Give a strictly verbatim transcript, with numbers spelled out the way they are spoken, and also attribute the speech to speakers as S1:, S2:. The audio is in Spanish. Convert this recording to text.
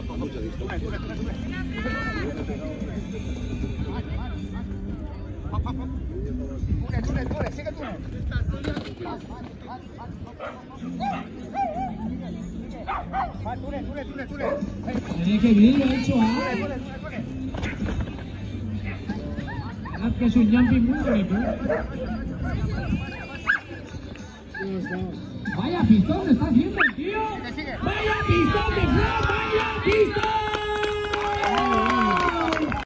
S1: Tiene que bien lo ha hecho A. Que es un jumping muy bonito. Vaya pistón está haciendo el tío. Vaya pistón de Fran, vaya pistón.